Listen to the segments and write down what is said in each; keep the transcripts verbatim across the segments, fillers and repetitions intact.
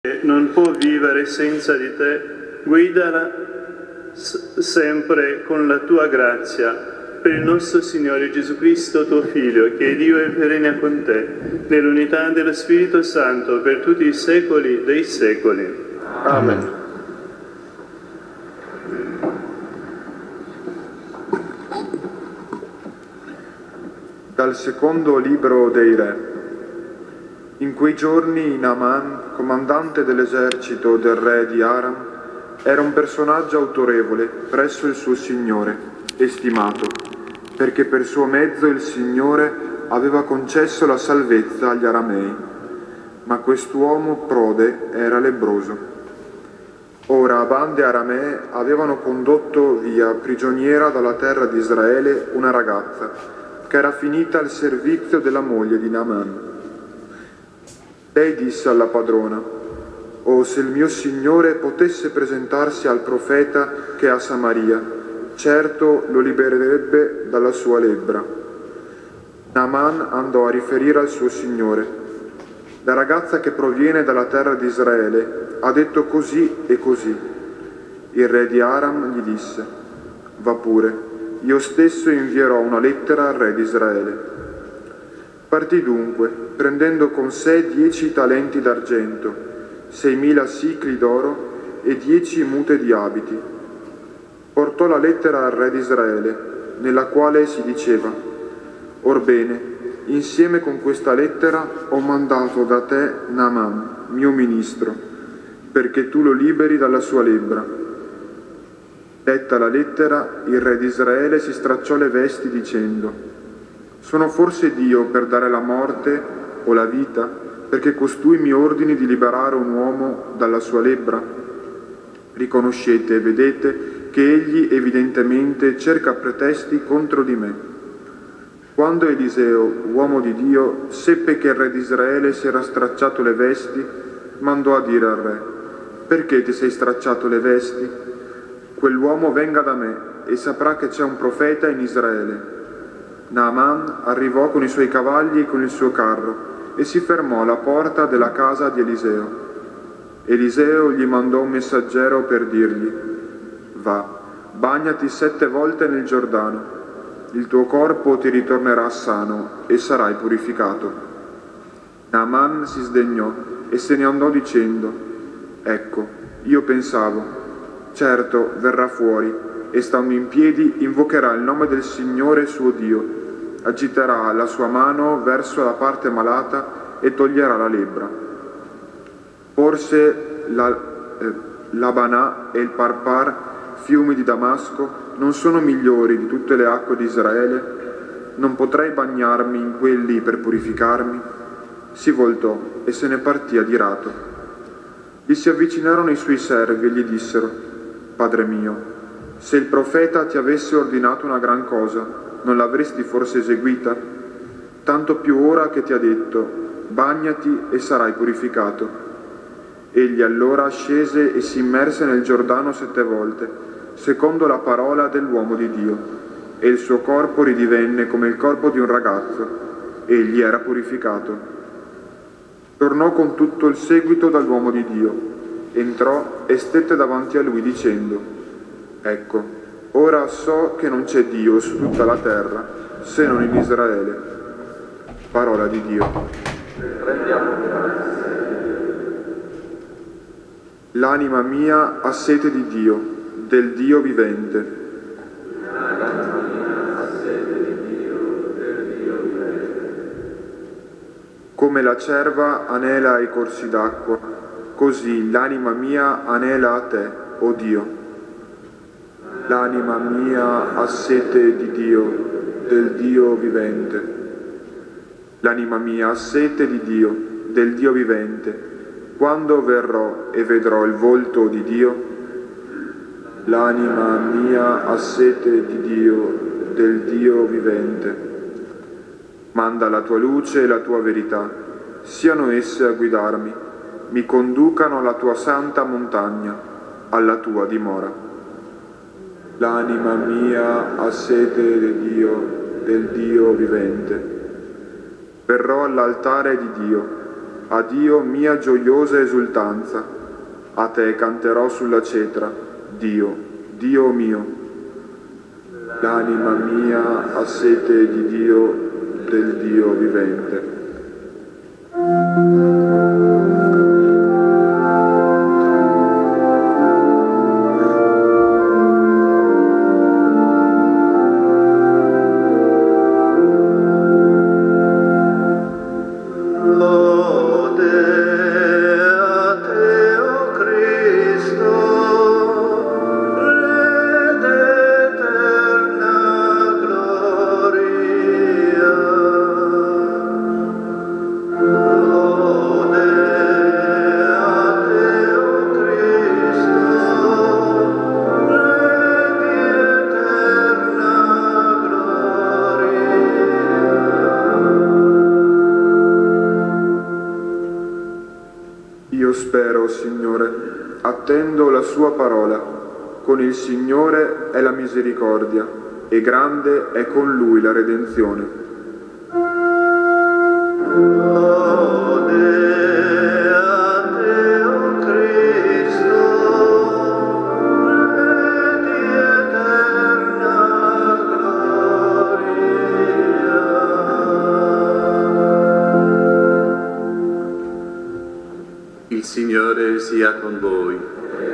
non può vivere senza di te, guidala sempre con la tua grazia. Per il nostro Signore Gesù Cristo, tuo Figlio, che è Dio e regna con te, nell'unità dello Spirito Santo, per tutti i secoli dei secoli. Amen. Dal secondo libro dei Re. In quei giorni Naaman, comandante dell'esercito del re di Aram, era un personaggio autorevole presso il suo signore e stimato, perché per suo mezzo il Signore aveva concesso la salvezza agli aramei. Ma quest'uomo prode era lebbroso. Ora bande aramee avevano condotto via prigioniera dalla terra di Israele una ragazza che era finita al servizio della moglie di Naaman. Lei disse alla padrona: «Oh, se il mio Signore potesse presentarsi al profeta che è a Samaria, certo lo libererebbe dalla sua lebbra». Naaman andò a riferire al suo Signore: «La ragazza che proviene dalla terra di Israele ha detto così e così». Il re di Aram gli disse: «Va pure, io stesso invierò una lettera al re di Israele». Partì dunque, prendendo con sé dieci talenti d'argento, seimila sicli d'oro e dieci mute di abiti. Portò la lettera al re di Israele, nella quale si diceva: «Orbene, insieme con questa lettera ho mandato da te Naaman, mio ministro, perché tu lo liberi dalla sua lebbra». Letta la lettera, il re di Israele si stracciò le vesti dicendo: «Sono forse Dio per dare la morte o la vita, perché costui mi ordini di liberare un uomo dalla sua lebbra? Riconoscete e vedete che egli evidentemente cerca pretesti contro di me». Quando Eliseo, uomo di Dio, seppe che il re di Israele si era stracciato le vesti, mandò a dire al re: «Perché ti sei stracciato le vesti? Quell'uomo venga da me e saprà che c'è un profeta in Israele». Naaman arrivò con i suoi cavalli e con il suo carro e si fermò alla porta della casa di Eliseo. Eliseo gli mandò un messaggero per dirgli: «Va, bagnati sette volte nel Giordano, il tuo corpo ti ritornerà sano e sarai purificato». Naaman si sdegnò e se ne andò dicendo: «Ecco, io pensavo, certo verrà fuori e stando in piedi invocherà il nome del Signore suo Dio, agiterà la sua mano verso la parte malata e toglierà la lebbra». Forse la, eh, l'Abanà e il Parpar, fiumi di Damasco, non sono migliori di tutte le acque di Israele? Non potrei bagnarmi in quelli per purificarmi? Si voltò e se ne partì adirato. Gli si avvicinarono i suoi servi e gli dissero: «Padre mio, se il profeta ti avesse ordinato una gran cosa, non l'avresti forse eseguita? Tanto più ora che ti ha detto: bagnati e sarai purificato». Egli allora scese e si immerse nel Giordano sette volte, secondo la parola dell'uomo di Dio, e il suo corpo ridivenne come il corpo di un ragazzo. Egli era purificato. Tornò con tutto il seguito dall'uomo di Dio, entrò e stette davanti a lui dicendo: «Ecco, ora so che non c'è Dio su tutta la terra, se non in Israele». Parola di Dio. L'anima mia ha sete di Dio, del Dio vivente. Come la cerva anela ai corsi d'acqua, così l'anima mia anela a te, o Dio. L'anima mia ha sete di Dio, del Dio vivente. L'anima mia ha sete di Dio, del Dio vivente. Quando verrò e vedrò il volto di Dio, l'anima mia ha sete di Dio, del Dio vivente. Manda la tua luce e la tua verità, siano esse a guidarmi, mi conducano alla tua santa montagna, alla tua dimora. L'anima mia ha sete di Dio, del Dio vivente. Verrò all'altare di Dio, a Dio mia gioiosa esultanza, a te canterò sulla cetra, Dio, Dio mio. L'anima mia ha sete di Dio, del Dio vivente. Attendo la sua parola, con il Signore è la misericordia, e grande è con Lui la redenzione. Lode a te, o Cristo, Re di eterna gloria. Il Signore sia con voi.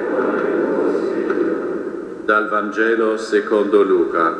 Dal Vangelo secondo Luca.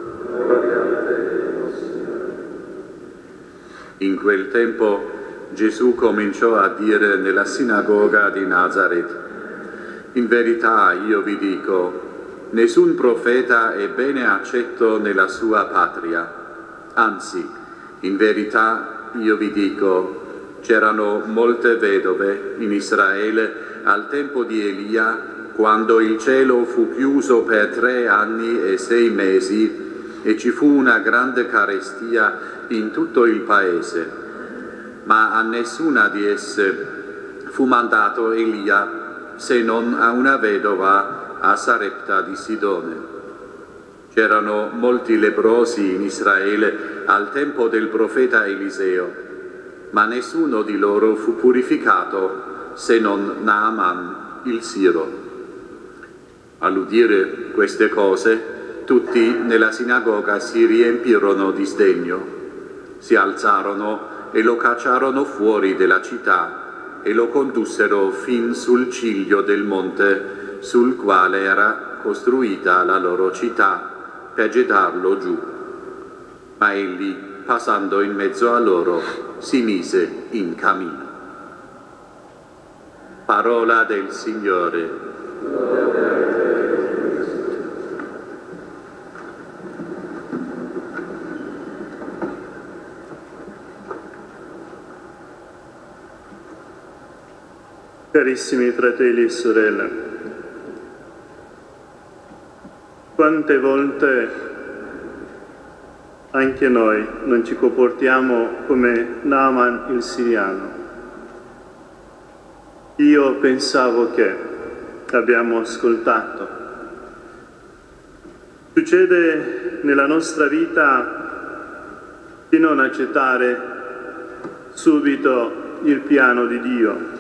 In quel tempo Gesù cominciò a dire nella sinagoga di Nazaret: in verità io vi dico, nessun profeta è bene accetto nella sua patria. Anzi, in verità io vi dico, c'erano molte vedove in Israele al tempo di Elia, quando il cielo fu chiuso per tre anni e sei mesi e ci fu una grande carestia in tutto il paese. Ma a nessuna di esse fu mandato Elia, se non a una vedova a Sarepta di Sidone. C'erano molti leprosi in Israele al tempo del profeta Eliseo, ma nessuno di loro fu purificato se non Naaman il Siro. All'udire queste cose, tutti nella sinagoga si riempirono di sdegno, si alzarono e lo cacciarono fuori della città e lo condussero fin sul ciglio del monte sul quale era costruita la loro città, per gettarlo giù. Ma egli, passando in mezzo a loro, si mise in cammino. Parola del Signore. Carissimi fratelli e sorelle, quante volte anche noi non ci comportiamo come Naaman il siriano? Io pensavo che abbiamo ascoltato. Succede nella nostra vita di non accettare subito il piano di Dio.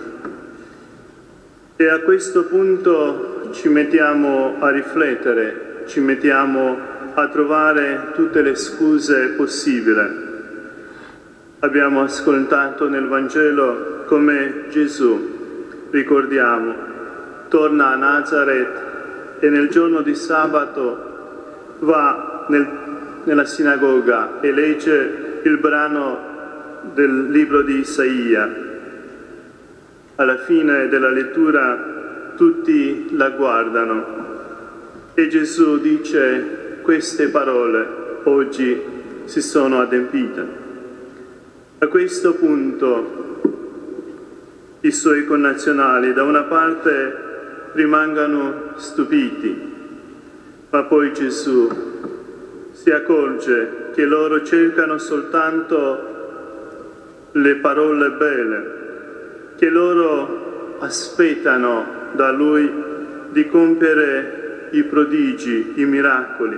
E a questo punto ci mettiamo a riflettere, ci mettiamo a trovare tutte le scuse possibili. Abbiamo ascoltato nel Vangelo come Gesù, ricordiamo, torna a Nazaret e nel giorno di sabato va nel, nella sinagoga e legge il brano del libro di Isaia. Alla fine della lettura tutti la guardano e Gesù dice queste parole oggi si sono adempiute. A questo punto i suoi connazionali da una parte rimangono stupiti, ma poi Gesù si accorge che loro cercano soltanto le parole belle, che loro aspettano da Lui di compiere i prodigi, i miracoli.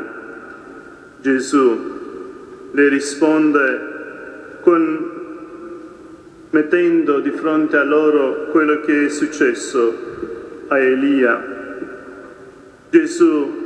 Gesù le risponde con mettendo di fronte a loro quello che è successo a Elia. Gesù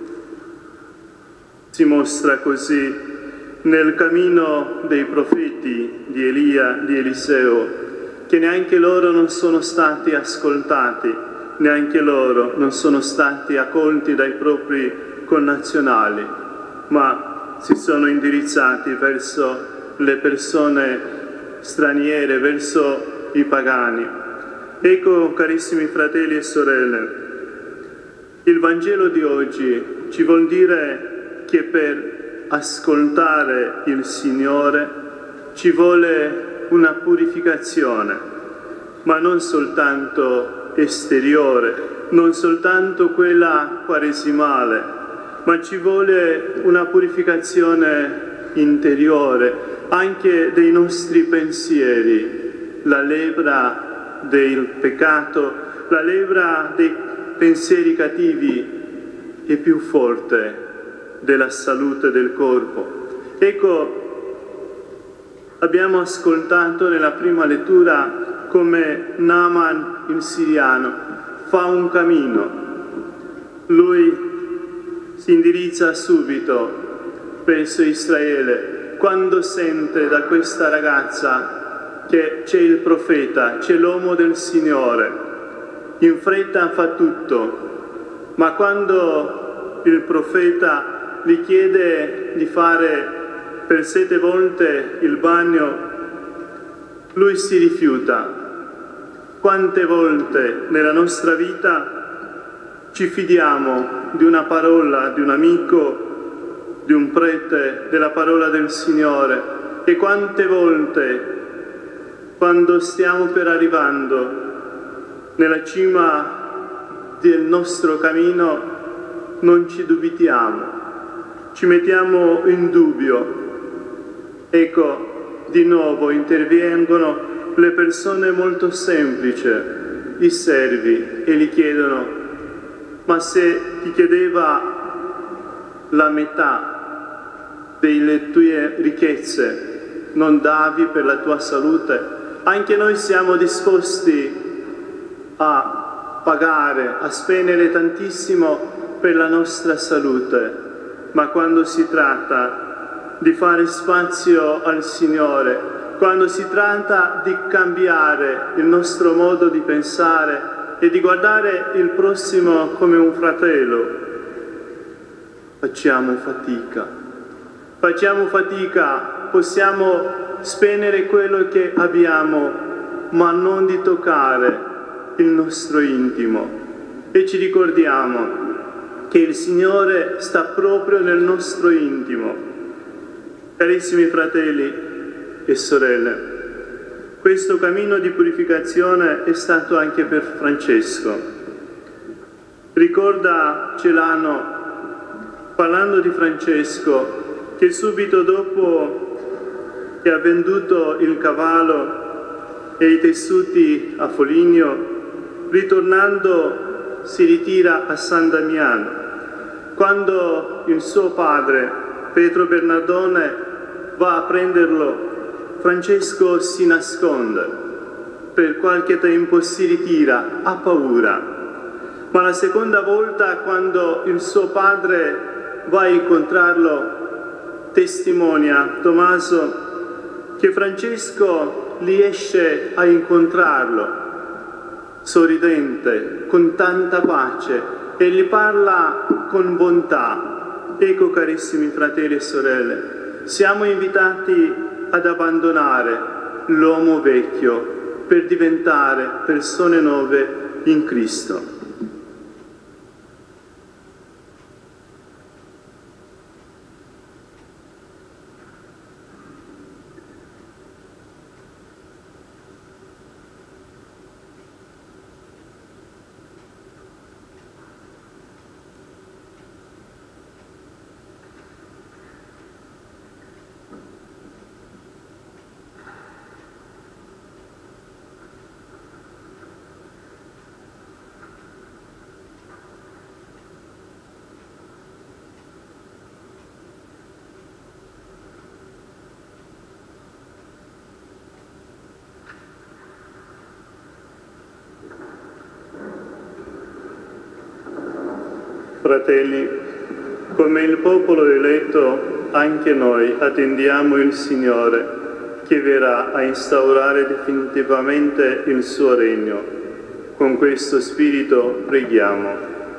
si mostra così nel cammino dei profeti di Elia, di Eliseo, che neanche loro non sono stati ascoltati, neanche loro non sono stati accolti dai propri connazionali, ma si sono indirizzati verso le persone straniere, verso i pagani. Ecco, carissimi fratelli e sorelle, il Vangelo di oggi ci vuol dire che per ascoltare il Signore ci vuole una purificazione, ma non soltanto esteriore, non soltanto quella quaresimale, ma ci vuole una purificazione interiore, anche dei nostri pensieri, la lepra del peccato, la lepra dei pensieri cattivi è più forte della salute del corpo. Ecco, abbiamo ascoltato nella prima lettura come Naaman il siriano fa un cammino. Lui si indirizza subito verso Israele quando sente da questa ragazza che c'è il profeta, c'è l'uomo del Signore. In fretta fa tutto, ma quando il profeta gli chiede di fare per sette volte il bagno, lui si rifiuta. Quante volte nella nostra vita ci fidiamo di una parola, di un amico, di un prete, della parola del Signore, e quante volte, quando stiamo per arrivando nella cima del nostro cammino, non ci dubitiamo, ci mettiamo in dubbio. Ecco, di nuovo intervengono le persone molto semplici, i servi, e gli chiedono: ma se ti chiedeva la metà delle tue ricchezze, non davi per la tua salute? Anche noi siamo disposti a pagare, a spendere tantissimo per la nostra salute, ma quando si tratta di fare spazio al Signore, quando si tratta di cambiare il nostro modo di pensare e di guardare il prossimo come un fratello, facciamo fatica. Facciamo fatica, possiamo spendere quello che abbiamo, ma non di toccare il nostro intimo. E ci ricordiamo che il Signore sta proprio nel nostro intimo. Carissimi fratelli e sorelle, questo cammino di purificazione è stato anche per Francesco. Ricorda Celano, parlando di Francesco, che subito dopo che ha venduto il cavallo e i tessuti a Foligno, ritornando si ritira a San Damiano. Quando il suo padre, Pietro Bernardone, va a prenderlo, Francesco si nasconde, per qualche tempo si ritira, ha paura. Ma la seconda volta, quando il suo padre va a incontrarlo, testimonia Tommaso che Francesco riesce a incontrarlo, sorridente, con tanta pace, e gli parla con bontà. Ecco, carissimi fratelli e sorelle, siamo invitati ad abbandonare l'uomo vecchio per diventare persone nuove in Cristo. Fratelli, come il popolo eletto, anche noi attendiamo il Signore, che verrà a instaurare definitivamente il suo regno. Con questo spirito preghiamo.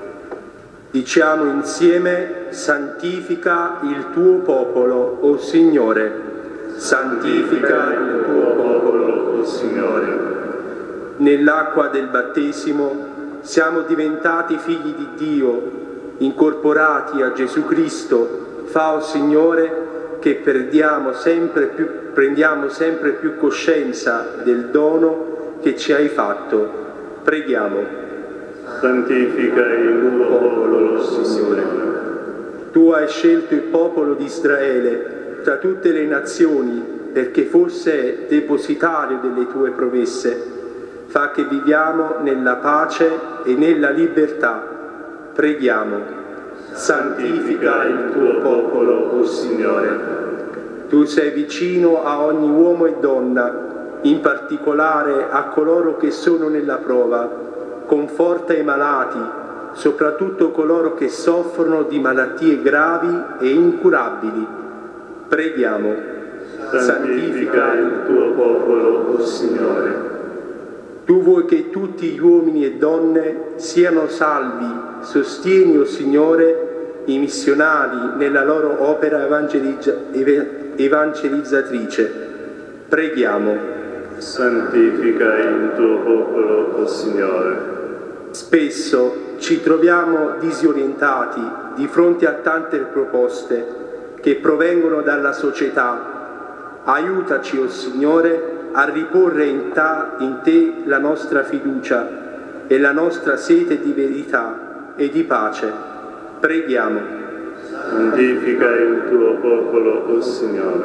Diciamo insieme: santifica il tuo popolo, o Signore. Santifica il tuo popolo, o Signore. Nell'acqua del battesimo siamo diventati figli di Dio, incorporati a Gesù Cristo. Fa, o Signore, che perdiamo sempre più, prendiamo sempre più coscienza del dono che ci hai fatto. Preghiamo. Santifica il tuo popolo, Signore. Tu hai scelto il popolo di Israele tra tutte le nazioni perché fosse depositario delle tue promesse. Fa che viviamo nella pace e nella libertà. Preghiamo. Santifica il tuo popolo, o Signore. Tu sei vicino a ogni uomo e donna, in particolare a coloro che sono nella prova. Conforta i malati, soprattutto coloro che soffrono di malattie gravi e incurabili. Preghiamo. Santifica il tuo popolo, o Signore. Tu vuoi che tutti gli uomini e donne siano salvi. Sostieni, o Signore, i missionari nella loro opera evangelizza- evangelizzatrice. Preghiamo. Santifica il tuo popolo, o Signore. Spesso ci troviamo disorientati di fronte a tante proposte che provengono dalla società. Aiutaci, o Signore, a riporre in, ta, in Te la nostra fiducia e la nostra sete di verità e di pace. Preghiamo. Santifica il tuo popolo, o Signore.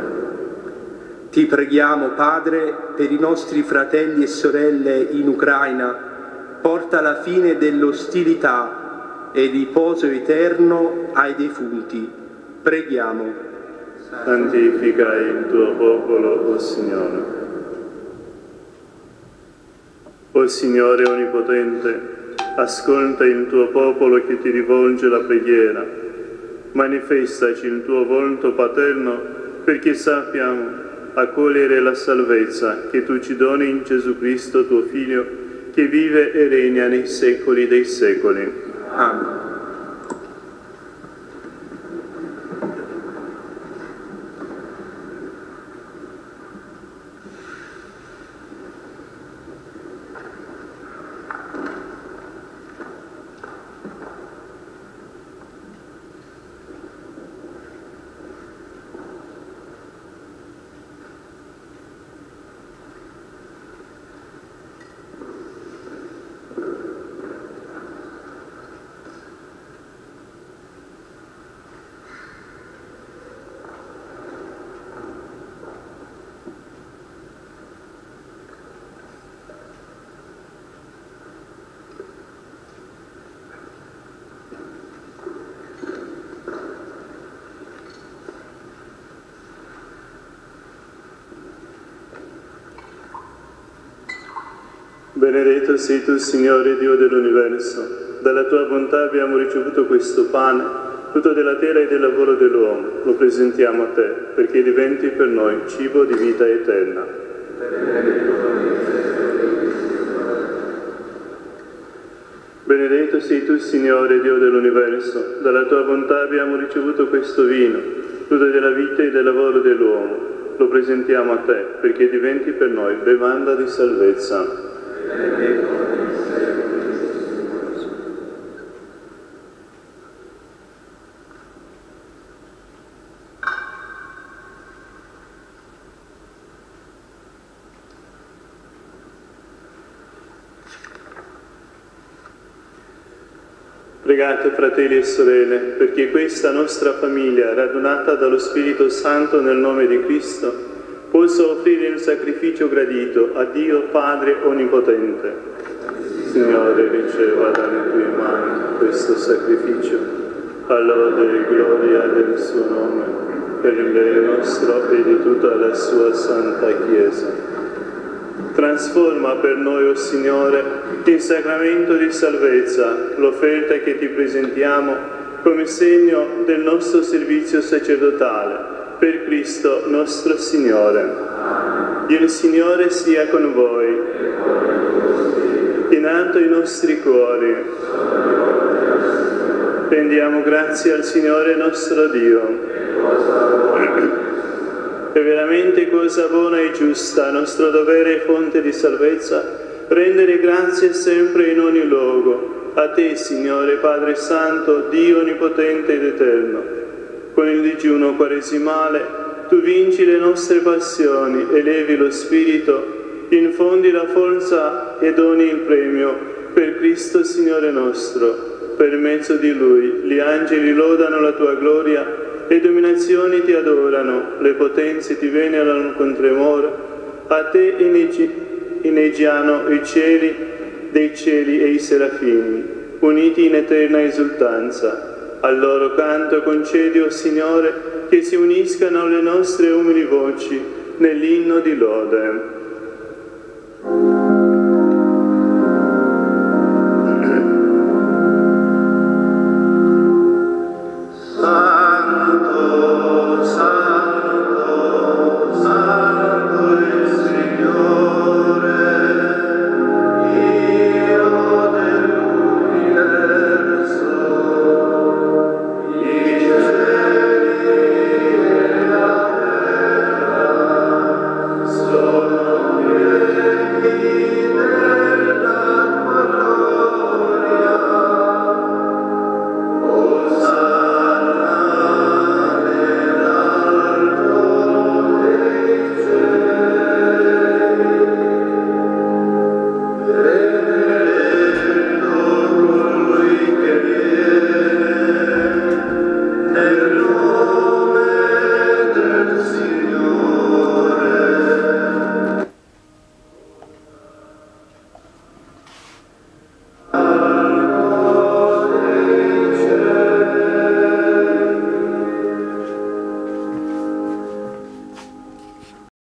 Ti preghiamo, Padre, per i nostri fratelli e sorelle in Ucraina. Porta la fine dell'ostilità e riposo eterno ai defunti. Preghiamo. Santifica il tuo popolo, o Signore. O Signore Onnipotente, ascolta il tuo popolo che ti rivolge la preghiera. Manifestaci il tuo volto paterno perché sappiamo accogliere la salvezza che tu ci doni in Gesù Cristo, tuo Figlio, che vive e regna nei secoli dei secoli. Amen. Benedetto sei tu, Signore Dio dell'universo. Dalla tua bontà abbiamo ricevuto questo pane, frutto della terra e del lavoro dell'uomo. Lo presentiamo a te, perché diventi per noi cibo di vita eterna. Benedetto sei tu, Signore Dio dell'universo. Dalla tua bontà abbiamo ricevuto questo vino, frutto della vita e del lavoro dell'uomo. Lo presentiamo a te, perché diventi per noi bevanda di salvezza. Pregate, fratelli e sorelle, perché questa nostra famiglia, radunata dallo Spirito Santo nel nome di Cristo, possa offrire il sacrificio gradito a Dio Padre Onnipotente. Signore, riceva dalle tue mani questo sacrificio, all'ode e gloria del suo nome, per il bene nostro e di tutta la sua santa Chiesa. Trasforma per noi, o Signore, in sacramento di salvezza l'offerta che ti presentiamo come segno del nostro servizio sacerdotale, per Cristo nostro Signore. Il Signore sia con voi. In alto i nostri cuori. Rendiamo grazie al Signore nostro Dio. È veramente cosa buona e giusta, nostro dovere e fonte di salvezza, rendere grazie sempre in ogni luogo. A te, Signore, Padre Santo, Dio Onnipotente ed Eterno. Con il digiuno quaresimale, tu vinci le nostre passioni, elevi lo spirito, infondi la forza e doni il premio per Cristo Signore nostro. Per mezzo di Lui gli angeli lodano la tua gloria, le dominazioni ti adorano, le potenze ti venerano con tremore. A te inneggiano i cieli dei cieli e i serafini, uniti in eterna esultanza. Al loro canto concedi, o Signore, che si uniscano le nostre umili voci nell'inno di lode.